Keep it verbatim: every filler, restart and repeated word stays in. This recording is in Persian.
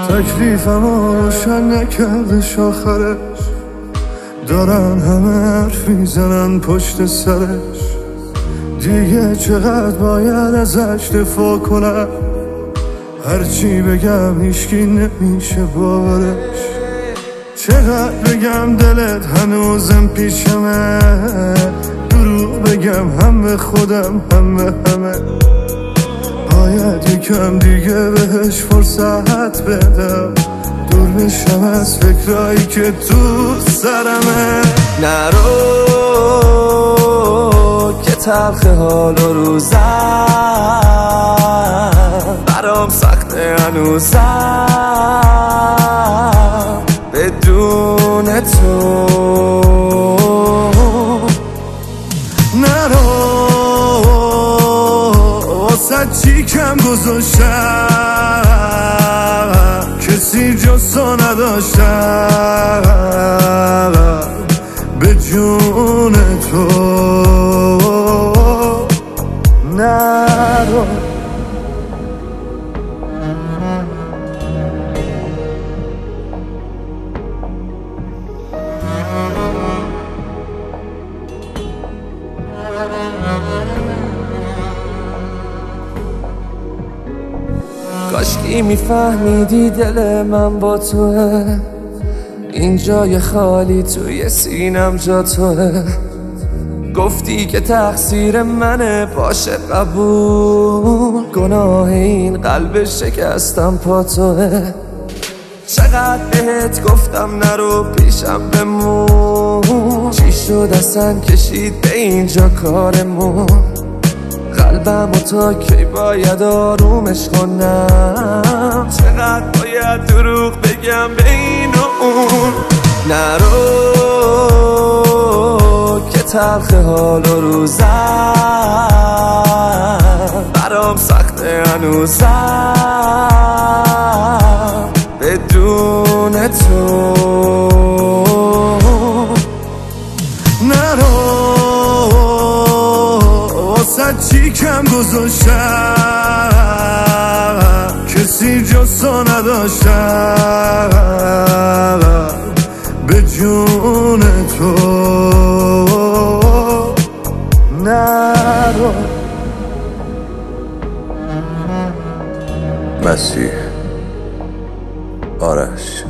تکلیفم روشن نکردش آخرش، دارن همه حرف میزنن پشت سرش. دیگه چقدر باید ازش دفاع کنم، هرچی بگم هیچکی نمیشه باورش. چقدر بگم دلت هنوزم پیشمه، دروغ بگم هم به خودم هم به همه. باید یکم دیگه بهش فرصت بدم، دور بشم از فکرایی که تو سرمه. نرو که تلخ حال و روزم برام سخته هنوزم بدون تو. نرو واسه چی کم گذاشتم، کسی جز تو نداشتم به جون تو. نرو کاشکی میفهمیدی دل من با توه، این جای خالی توی سینم جا توه. گفتی که تقصیر منه باشه قبول، گناه این قلب شکستم پا توه. چقدر بهت گفتم نرو پیشم بمون، چی شد اصلا کشید به اینجا کارمون. قلبم و تا کی باید آرومش کنم، چقدر باید دروغ بگم به این و اون. نرو که تلخ حال و روزم برام سخته هنوزم بدون تو. نرو واسه چی کم گذاشتم، کسی جز تو نداشتم به جون تو. نرو مسیح آرش.